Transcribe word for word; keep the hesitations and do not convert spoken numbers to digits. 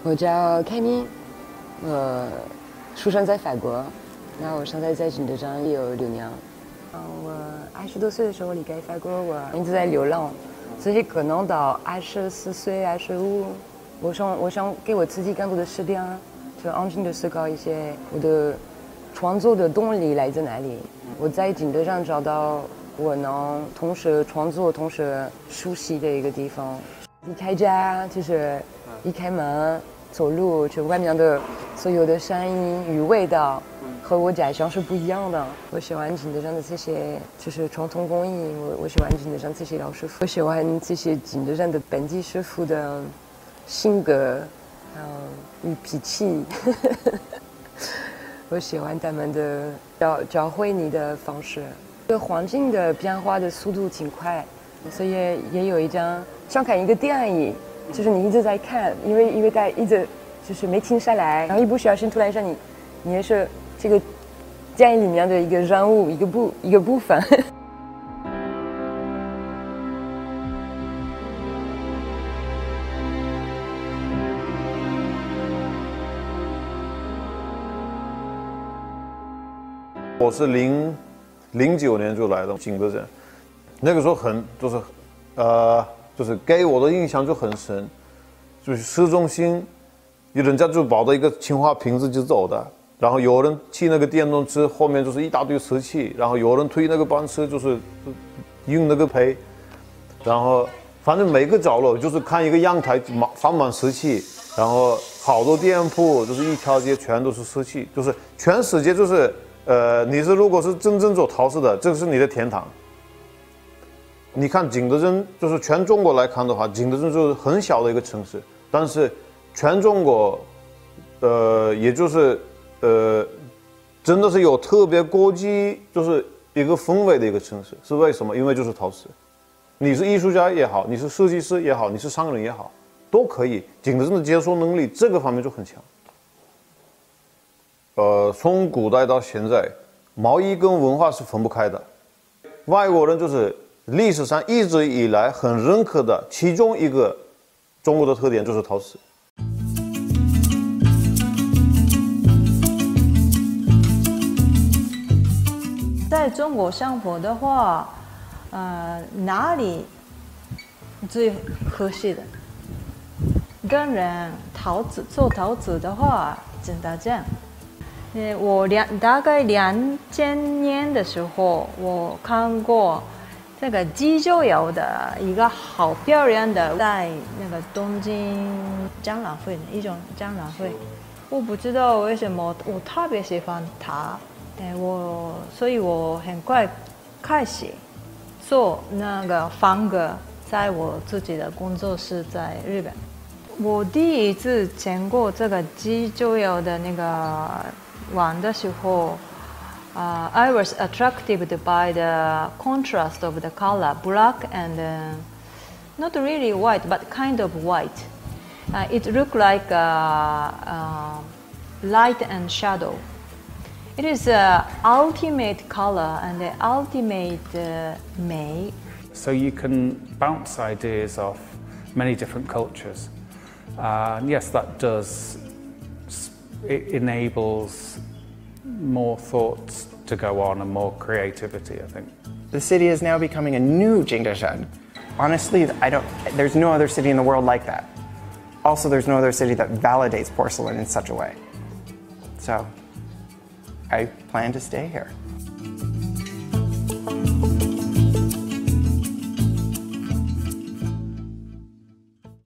我叫凯米，我出生在法国，那我现在在景德镇也有六年。嗯，我二十多岁的时候离开法国，我一直在流浪，所以可能到二十四岁、二十五，我想我想给我自己更多的时间，就安静的思考一些我的创作的动力来自哪里。我在景德镇找到我能同时创作、同时熟悉的一个地方。一开家就是一开门走路，就外面的所有的声音与味道和我家乡是不一样的。我喜欢景德镇的这些就是传统工艺，我我喜欢景德镇这些老师傅，我喜欢这些景德镇的本地师傅的性格，嗯，与脾气。我喜欢他们的教教会你的方式。这个环境的变化的速度挺快，所以也有一张像看一个电影，就是你一直在看，因为因为在一直就是没停下来，然后一不小心突然一下你你也是这个电影里面的一个人物，一个部一个部分。 我是零零九年就来到景德镇，那个时候很就是，呃，就是给我的印象就很深，就是市中心，人家就抱着一个青花瓶子就走的，然后有人骑那个电动车，后面就是一大堆瓷器，然后有人推那个班车，就是运那个胚，然后反正每个角落就是看一个阳台放满瓷器，然后好多店铺就是一条街全都是瓷器，就是全世界就是。呃，你是如果是真正做陶瓷的，这个是你的天堂。你看景德镇，就是全中国来看的话，景德镇就是很小的一个城市，但是全中国，呃，也就是呃，真的是有特别国际，就是一个氛围的一个城市。是为什么？因为就是陶瓷。你是艺术家也好，你是设计师也好，你是商人也好，都可以。景德镇的接受能力这个方面就很强。呃，从古代到现在，贸易跟文化是分不开的。外国人就是历史上一直以来很认可的其中一个中国的特点就是陶瓷。 在中国生活的话，呃，哪里最合适的？跟人陶瓷做陶瓷的话，景德镇。呃，我两大概两千年的时候，我看过这个济州窑的一个好漂亮的，在那个东京展览会的一种展览会，我不知道为什么我特别喜欢它，哎，我所以我很快开始做那个方格，在我自己的工作室在日本，我第一次见过这个济州窑的那个。玩的时候， uh, I was attracted by the contrast of the color, black and uh, not really white, but kind of white. Uh, it looked like uh, uh, light and shadow. It is the ultimate color and the ultimate uh, make. So you can bounce ideas off many different cultures. Uh, and yes, that does. It enables more thoughts to go on and more creativity, I think. The city is now becoming a new Jingdezhen. Honestly, I don't, there's no other city in the world like that. Also, there's no other city that validates porcelain in such a way. So, I plan to stay here.